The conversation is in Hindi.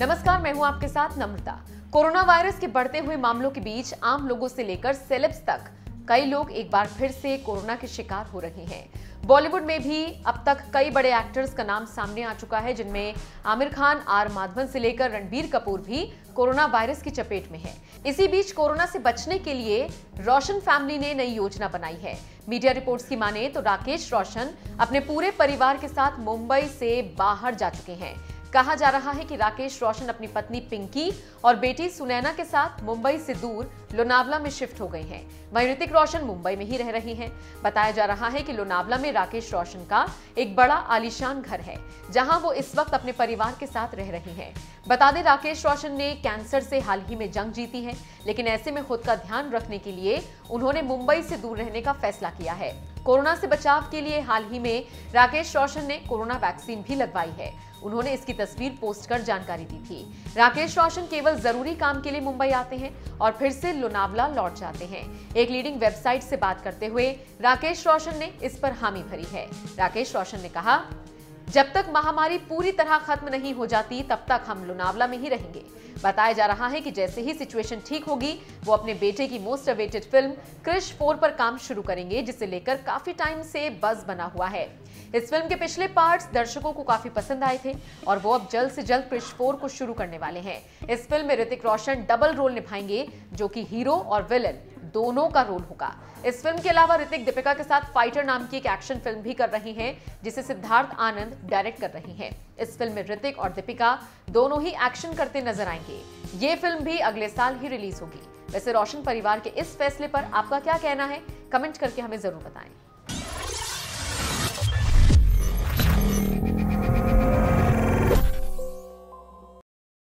नमस्कार, मैं हूं आपके साथ नम्रता। कोरोना वायरस के बढ़ते हुए मामलों के बीच आम लोगों से लेकर सेलेब्स तक कई लोग एक बार फिर से कोरोना के शिकार हो रहे हैं। बॉलीवुड में भी अब तक कई बड़े एक्टर्स का नाम सामने आ चुका है, जिनमें आमिर खान, आर माधवन से लेकर रणबीर कपूर भी कोरोना वायरस की चपेट में है। इसी बीच कोरोना से बचने के लिए रोशन फैमिली ने नई योजना बनाई है। मीडिया रिपोर्ट्स की माने तो राकेश रोशन अपने पूरे परिवार के साथ मुंबई से बाहर जा चुके हैं। कहा जा रहा है कि राकेश रोशन अपनी पत्नी पिंकी और बेटी सुनैना के साथ मुंबई से दूर लोनावला में शिफ्ट हो गए हैं। वहीं ऋतिक रोशन मुंबई में ही रह रही हैं। बताया जा रहा है कि लोनावला में राकेश रोशन का एक बड़ा आलीशान घर है, जहां वो इस वक्त अपने परिवार के साथ रह रही हैं। बता दें, राकेश रोशन ने कैंसर से हाल ही में जंग जीती है, लेकिन ऐसे में खुद का ध्यान रखने के लिए उन्होंने मुंबई से दूर रहने का फैसला किया है। कोरोना से बचाव के लिए हाल ही में राकेश रोशन ने कोरोना वैक्सीन भी लगवाई है। उन्होंने इसकी तस्वीर पोस्ट कर जानकारी दी थी। राकेश रोशन केवल जरूरी काम के लिए मुंबई आते हैं और फिर से लोनावला लौट जाते हैं। एक लीडिंग वेबसाइट से बात करते हुए राकेश रोशन ने इस पर हामी भरी है। राकेश रोशन ने कहा, जब तक महामारी पूरी तरह खत्म नहीं हो जाती तब तक हम लोनावला में ही रहेंगे। बताया जा रहा है कि जैसे ही सिचुएशन ठीक होगी वो अपने बेटे की मोस्ट अवेटेड फिल्म क्रिश 4 पर काम शुरू करेंगे, जिसे लेकर काफी टाइम से बज़ बना हुआ है। इस फिल्म के पिछले पार्ट्स दर्शकों को काफी पसंद आए थे और वो अब जल्द से जल्द क्रिश 4 को शुरू करने वाले हैं। इस फिल्म में ऋतिक रोशन डबल रोल निभाएंगे, जो कि हीरो और विलन दोनों का रोल होगा। इस फिल्म के अलावा ऋतिक दीपिका के साथ फाइटर नाम की एक एक्शन फिल्म भी कर रही हैं, जिसे सिद्धार्थ आनंद डायरेक्ट कर रही हैं। इस फिल्म में ऋतिक और दीपिका दोनों ही एक्शन करते नजर आएंगे। ये फिल्म भी अगले साल ही रिलीज होगी। वैसे रोशन परिवार के इस फैसले पर आपका क्या कहना है, कमेंट करके हमें जरूर बताएं।